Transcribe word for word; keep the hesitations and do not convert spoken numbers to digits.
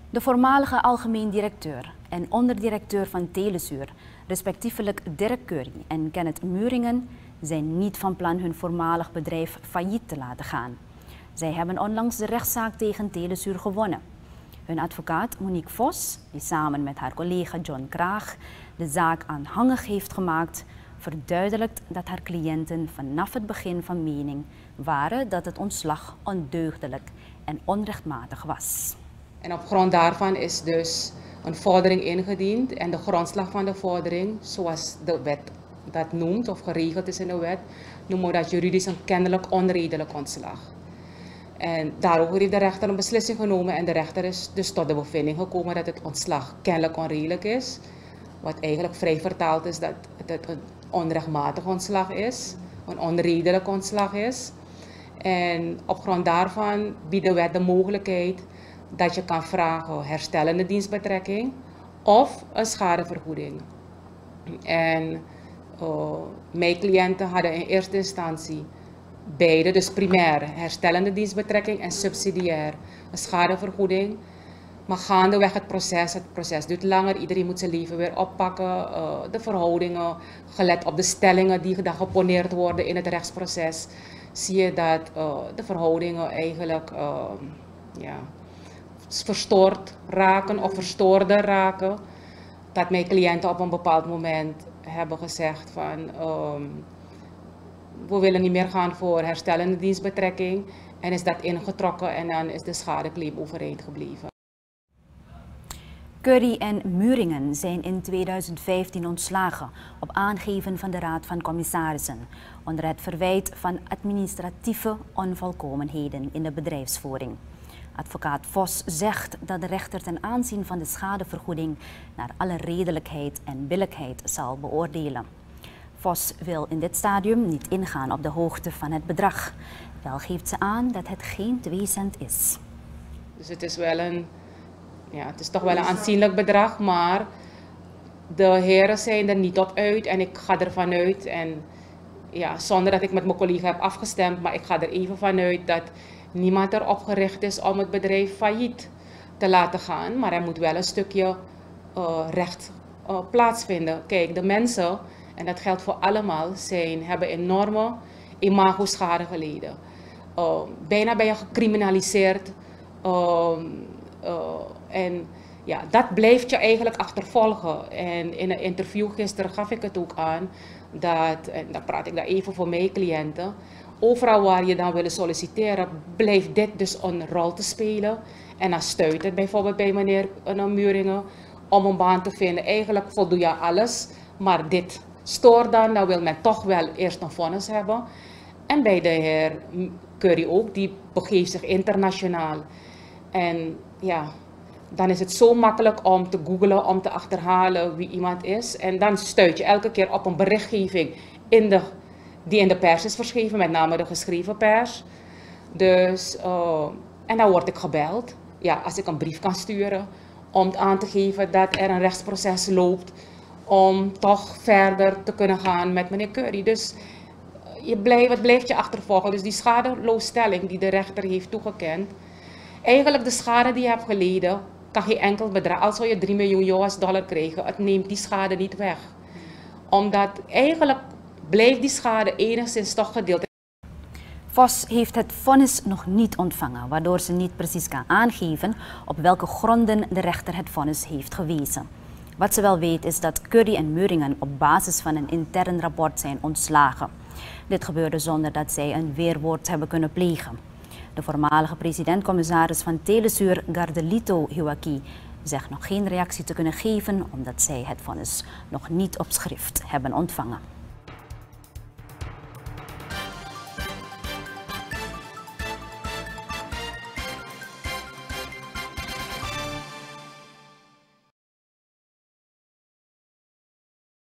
De voormalige algemeen directeur en onderdirecteur van Telezuur, respectievelijk Dirk Curry en Kenneth Muringen, zijn niet van plan hun voormalig bedrijf failliet te laten gaan. Zij hebben onlangs de rechtszaak tegen Telezuur gewonnen. Hun advocaat Monique Vos, die samen met haar collega John Kraag de zaak aanhangig heeft gemaakt, verduidelijkt dat haar cliënten vanaf het begin van mening waren dat het ontslag ondeugdelijk en onrechtmatig was. En op grond daarvan is dus een vordering ingediend en de grondslag van de vordering, zoals de wet dat noemt of geregeld is in de wet, noemen we dat juridisch een kennelijk onredelijk ontslag. En daarover heeft de rechter een beslissing genomen en de rechter is dus tot de bevinding gekomen dat het ontslag kennelijk onredelijk is. Wat eigenlijk vrij vertaald is dat het een onrechtmatig ontslag is, een onredelijk ontslag is. En op grond daarvan biedt de wet de mogelijkheid dat je kan vragen herstellende dienstbetrekking of een schadevergoeding. En uh, mijn cliënten hadden in eerste instantie beide, dus primair herstellende dienstbetrekking en subsidiair een schadevergoeding. Maar gaandeweg het proces, het proces duurt langer, iedereen moet zijn leven weer oppakken, uh, de verhoudingen, gelet op de stellingen die dan geponeerd worden in het rechtsproces, zie je dat uh, de verhoudingen eigenlijk uh, ja, verstoord raken of verstoorder raken. Dat mijn cliënten op een bepaald moment hebben gezegd van um, we willen niet meer gaan voor herstellende dienstbetrekking en is dat ingetrokken en dan is de schadeclaim overeind gebleven. Curry en Muringen zijn in tweeduizend vijftien ontslagen op aangeven van de Raad van Commissarissen onder het verwijt van administratieve onvolkomenheden in de bedrijfsvoering. Advocaat Vos zegt dat de rechter ten aanzien van de schadevergoeding naar alle redelijkheid en billijkheid zal beoordelen. Vos wil in dit stadium niet ingaan op de hoogte van het bedrag. Wel geeft ze aan dat het geen twee cent is. Dus het is wel een, ja, het is toch wel een aanzienlijk bedrag, maar de heren zijn er niet op uit en ik ga ervan uit, en ja, zonder dat ik met mijn collega heb afgestemd, maar ik ga er even vanuit dat niemand erop gericht is om het bedrijf failliet te laten gaan, maar er moet wel een stukje uh, recht uh, plaatsvinden. Kijk, de mensen, en dat geldt voor allemaal, zijn, hebben enorme imago-schade geleden. Uh, bijna ben je gecriminaliseerd. Uh, uh, en ja, dat blijft je eigenlijk achtervolgen. En in een interview gisteren gaf ik het ook aan, dat, en dan praat ik daar even voor mijn cliënten, overal waar je dan wil solliciteren, blijft dit dus een rol te spelen. En dan stuit het bijvoorbeeld bij meneer Muringen om een baan te vinden. Eigenlijk voldoe je alles, maar dit stoort dan, dan wil men toch wel eerst een vonnis hebben. En bij de heer Curry ook, die begeeft zich internationaal. En ja, dan is het zo makkelijk om te googlen, om te achterhalen wie iemand is. En dan stuit je elke keer op een berichtgeving in de, die in de pers is verschreven, met name de geschreven pers. Dus, uh, en dan word ik gebeld, ja, als ik een brief kan sturen, om aan te geven dat er een rechtsproces loopt, om toch verder te kunnen gaan met meneer Curry. Dus je blijft, het blijft je achtervolgen. Dus die schadeloosstelling die de rechter heeft toegekend, eigenlijk de schade die je hebt geleden, kan geen enkel bedrag, al zou je drie miljoen U S dollar krijgen, het neemt die schade niet weg. Omdat eigenlijk blijft die schade enigszins toch gedeeld. Vos heeft het vonnis nog niet ontvangen, waardoor ze niet precies kan aangeven op welke gronden de rechter het vonnis heeft gewezen. Wat ze wel weet is dat Curry en Muringen op basis van een intern rapport zijn ontslagen. Dit gebeurde zonder dat zij een weerwoord hebben kunnen plegen. De voormalige president-commissaris van Telezuur, Gardelito Hiwaki, zegt nog geen reactie te kunnen geven omdat zij het vonnis nog niet op schrift hebben ontvangen.